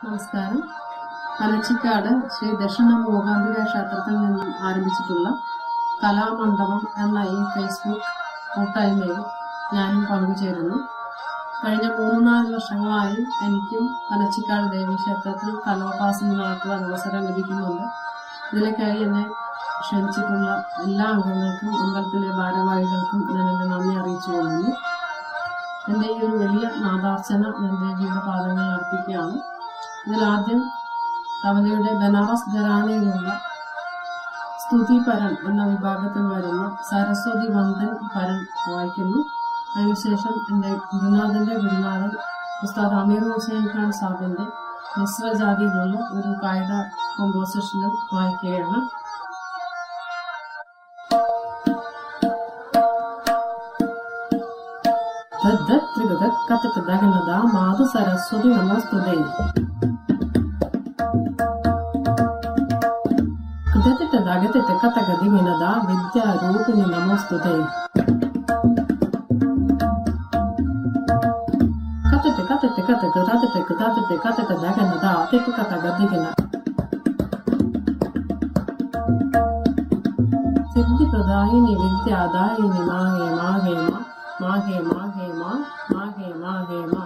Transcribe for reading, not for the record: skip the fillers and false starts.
നമസ്കാരം. പനച്ചിക്കാട് ശ്രീ ദക്ഷിണ മൂകാംബിക ക്ഷേത്രത്തിൽ നിന്നും ആരംഭിച്ചിട്ടുള്ള കലാമണ്ഡപം എന്ന ഈ ഫേസ്ബുക്ക് കൂട്ടായ്മയിൽ ഞാനും പങ്കുചേരുന്നു. കഴിഞ്ഞ 3-4 വർഷങ്ങളായി എനിക്കും പനച്ചിക്കാട് ദേവി ക്ഷേത്രത്തിൽ കലോപാസന നടത്തുവാൻ അവസരം ലഭിക്കുന്നുണ്ട്. ഇതിലേക്കായി എന്നെ ക്ഷണിച്ചിട്ടുള്ള എല്ലാ അംഗങ്ങൾക്കും അമ്പലത്തിലെ ഭാരവാഹികൾക്കും ഞാൻ എന്റെ നന്ദി അറിയിച്ചു കൊള്ളുന്നു. എന്റെ ഈ ഒരു വലിയ നാദാർച്ചന ഞാൻ ദേവിയുടെ പാദങ്ങൾ അർപ്പിക്കുകയാണ്. ഇതിലാദ്യം തബലയുടെ ബനാറസ് ഘരാനയിലുള്ള സ്തുതി പരൻ എന്ന വിഭാഗത്തിൽ വരുന്ന സരസ്വതി വന്ദൻ പരൻ വായിക്കുന്നു. അതിനുശേഷം എന്റെ ഗുരുനാഥന്റെ ഗുരുനാഥൻ ഉസ്താദ് അമീർ ഹുസൈൻ ഖാൻ സാഹിബിന്റെ മിസ്രജാതിയിലുള്ള ഒരു കായിക കോമ്പോസിഷനും വായിക്കുകയാണ്. മാധു സരസ്വതി നമോസ്തുതേ കൃതത്തിട്ട് കഥകതി വിനദ വിദ്യാരൂപിണി നമോസ്തുതേ കഥട്ട് കഥട്ട് കഥ കൃതാത്തിട്ട് കൃതാത്തിട്ട് കഥട്ട് ദഗനദ തെറ്റ് കഥ ഗതികന സിദ്ധി പ്രദായിനി വിദ്യാദായിനി മാഹേ മാഹേ മാഹേ മാഹേ മാ മാഹേ മാഹേ മാ